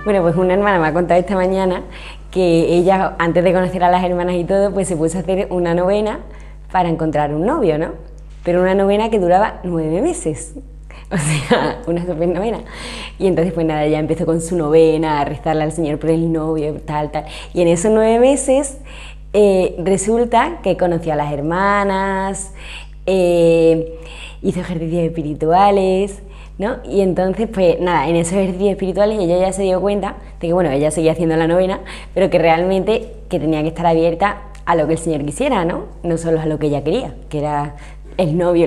Bueno, pues una hermana me ha contado esta mañana que ella, antes de conocer a las hermanas y todo, pues se puso a hacer una novena para encontrar un novio, ¿no? Pero una novena que duraba 9 meses. O sea, una super novena. Y entonces pues nada, ella empezó con su novena a rezarle al Señor por el novio, tal. Y en esos 9 meses resulta que conoció a las hermanas, hizo ejercicios espirituales, ¿no? Y entonces pues nada, en esos ejercicios espirituales ella ya se dio cuenta de que bueno, ella seguía haciendo la novena, pero que realmente que tenía que estar abierta a lo que el Señor quisiera, ¿no? No solo a lo que ella quería, que era el novio.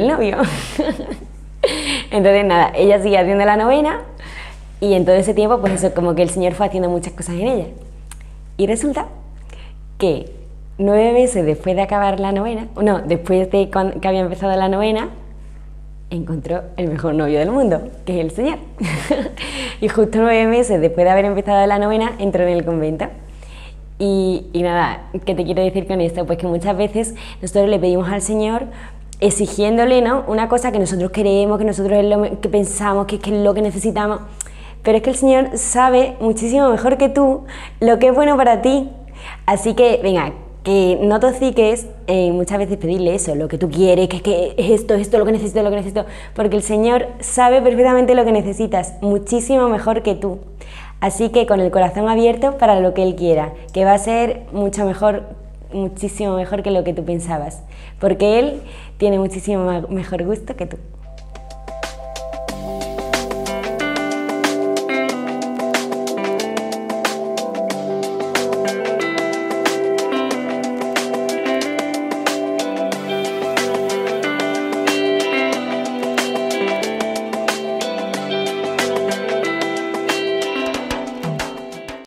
Entonces nada, ella sigue haciendo la novena y en todo ese tiempo pues eso, como que el Señor fue haciendo muchas cosas en ella. Y resulta que 9 meses después de acabar la novena, no, después de que había empezado la novena, encontró el mejor novio del mundo, que es el Señor. Y justo 9 meses después de haber empezado la novena, entró en el convento. Y nada, ¿qué te quiero decir con esto? Pues que muchas veces nosotros le pedimos al Señor exigiéndole, ¿no?, una cosa que nosotros queremos, que nosotros es lo que pensamos, que es lo que necesitamos, pero es que el Señor sabe muchísimo mejor que tú lo que es bueno para ti. Así que, venga, que no te hociques muchas veces pedirle eso, lo que tú quieres, que es esto, lo que necesito, porque el Señor sabe perfectamente lo que necesitas, muchísimo mejor que tú. Así que con el corazón abierto para lo que Él quiera, que va a ser mucho mejor, muchísimo mejor que lo que tú pensabas, porque Él tiene muchísimo mejor gusto que tú.